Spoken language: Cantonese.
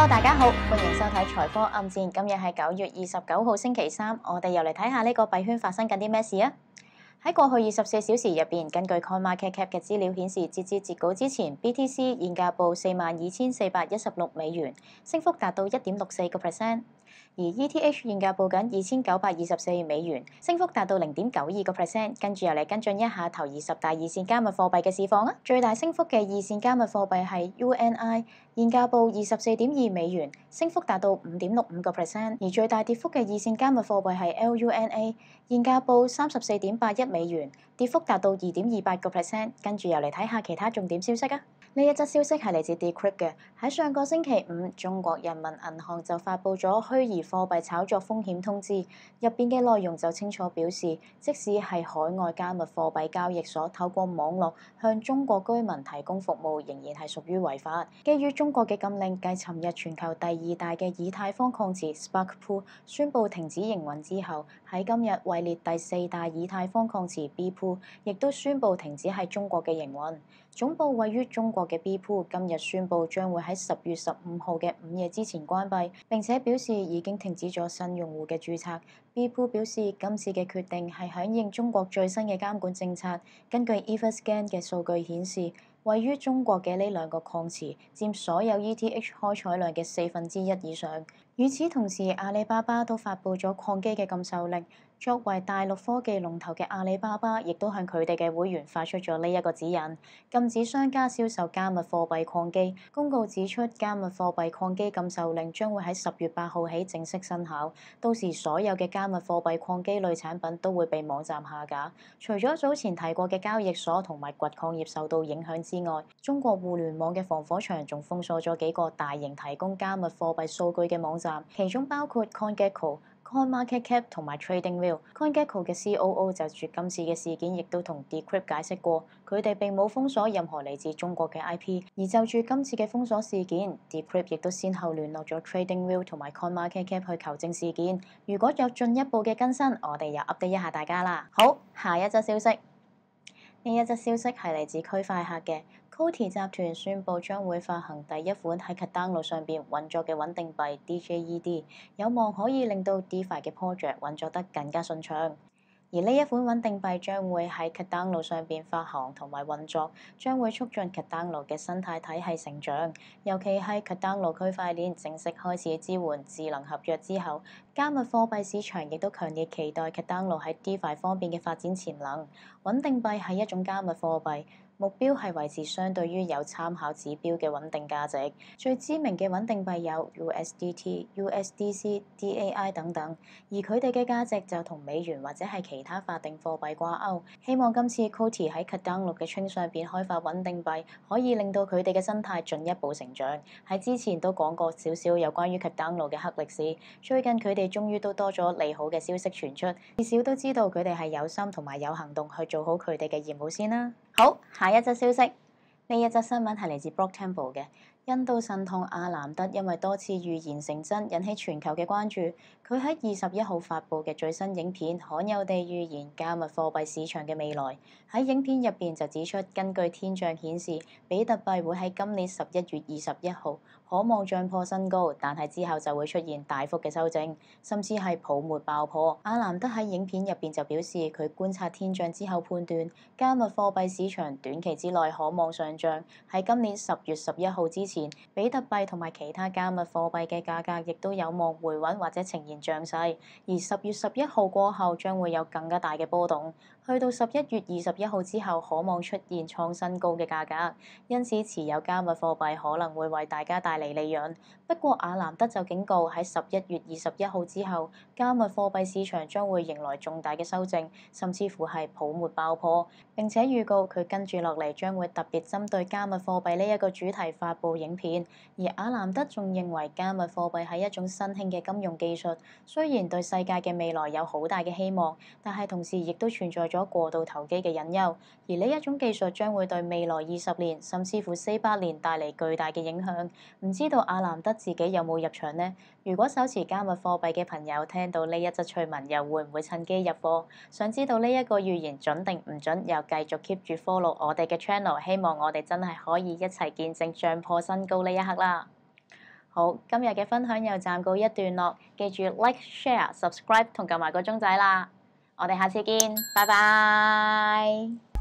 Hello， 大家好，歡迎收睇財科暗戰。今日係9月29號星期三，我哋又嚟睇下呢個幣圈發生緊啲咩事啊！喺過去24小時入邊，根據 CoinMarketCap 嘅資料顯示，截至截稿之前 ，BTC 現價報42,416美元，升幅達到1.64%。而 ETH 現價報緊2,924美元，升幅達到0.92%。跟住又嚟跟進一下頭20大二線加密貨幣嘅市況啊！最大升幅嘅二線加密貨幣係 UNI， 現價報24.2美元，升幅達到5.65%。而最大跌幅嘅二線加密貨幣係 LUNA， 現價報34.81美元，跌幅達到2.28%。跟住又嚟睇下其他重點消息啊！呢一則消息係嚟自 Decrypt 嘅。喺上個星期五，中國人民銀行就發布咗虛擬貨幣炒作風險通知，入邊嘅內容就清楚表示，即使係海外加密貨幣交易所透過網絡向中國居民提供服務，仍然係屬於違法。基於中國嘅禁令，繼尋日全球第2大嘅以太坊礦池 Spark Pool 宣布停止營運之後，喺今日位列第4大以太坊礦池 B Pool 亦都宣布停止喺中國嘅營運。總部位於中國嘅 B Pool 今日宣布將會喺10月15號嘅午夜之前關閉，並且表示已經停止咗新用戶嘅註冊。B Pool 表示今次嘅決定係響應中國最新嘅監管政策。根據 Everscan 嘅數據顯示，位於中國嘅呢兩個礦池佔所有 ETH 開採量嘅1/4以上。與此同時，阿里巴巴都發布咗礦機嘅禁售令。作為大陸科技龍頭嘅阿里巴巴，亦都向佢哋嘅會員發出咗呢一個指引，禁止商家銷售加密貨幣礦機。公告指出，加密貨幣礦機禁售令將會喺10月8號起正式生效，到時所有嘅加密貨幣礦機類產品都會被網站下架。除咗早前提過嘅交易所同埋掘礦業受到影響之外，中國互聯網嘅防火牆仲封鎖咗幾個大型提供加密貨幣數據嘅網站，其中包括 CoinGecko、CoinMarketCap 同埋 TradingView。CoinGecko 嘅 COO 就住今次嘅事件，亦都同 Decrypt 解釋過，佢哋並冇封鎖任何嚟自中國嘅 IP。而就住今次嘅封鎖事件 ，Decrypt 亦都先後聯絡咗 TradingView 同埋 CoinMarketCap 去求證事件。如果有進一步嘅更新，我哋又 update 一下大家啦。好，下一則消息。呢一則消息係嚟自區塊客嘅。Coty 集團宣布將會發行第一款喺 Cardano 上邊運作嘅穩定幣 DJED， 有望可以令到 DeFi 嘅 project 運作得更加順暢。而呢一款穩定幣將會喺 Cardano 上邊發行同埋運作，將會促進 Cardano 嘅生態體系成長。尤其係 Cardano 區塊鏈正式開始支援智能合約之後，加密貨幣市場亦都強烈期待 Cardano 喺 DeFi 方面嘅發展潛能。穩定幣係一種加密貨幣。目標係維持相對於有參考指標嘅穩定價值。最知名嘅穩定幣有 USDT、USDC、DAI 等等，而佢哋嘅價值就同美元或者係其他法定貨幣掛鈎。希望今次 Coty 喺 Cardano 嘅 chain 上邊開發穩定幣，可以令到佢哋嘅生態進一步成長。喺之前都講過少少有關於 Cardano 嘅黑歷史，最近佢哋終於都多咗利好嘅消息傳出，至少都知道佢哋係有心同埋有行動去做好佢哋嘅業務先啦。好，下一則消息。呢一則新聞係嚟自 Block Temple 嘅。印度神童阿南德因為多次預言成真，引起全球嘅關注。佢喺21號發布嘅最新影片，罕有地預言加密貨幣市場嘅未來。喺影片入邊就指出，根據天象顯示，比特幣會喺今年11月21號可望漲破新高，但係之後就會出現大幅嘅修正，甚至係泡沫爆破。阿南德喺影片入邊就表示，佢觀察天象之後判斷，加密貨幣市場短期之內可望上漲。喺今年10月11號之前，比特幣同埋其他加密貨幣嘅價格亦都有望回穩或者呈現漲勢。而10月11號過後將會有更加大嘅波動，去到11月21號之後可望出現創新高嘅價格。因此持有加密貨幣可能會為大家帶嚟利潤。不過阿南德就警告，喺11月21號之後，加密貨幣市場將會迎來重大嘅修正，甚至乎係泡沫爆破。並且預告佢跟住落嚟將會特別針對加密貨幣呢一個主題發布影片。而阿南德仲認為加密貨幣係一種新興嘅金融技術，雖然對世界嘅未來有好大嘅希望，但係同時亦都存在咗過度投機嘅隱憂。而呢一種技術將會對未來20年甚至乎400年帶嚟巨大嘅影響。唔知道阿南德自己有冇入場呢？如果手持加密貨幣嘅朋友聽到呢一則趣聞，又會唔會趁機入貨？想知道呢一個預言準定唔準，又繼續 keep 住 follow 我哋嘅 channel， 希望我哋真係可以一齊見證漲破新高呢一刻啦！ 好，今日嘅分享又暫告一段落，記住 like、share、subscribe 同撳埋個鐘仔啦。我哋下次見，拜拜。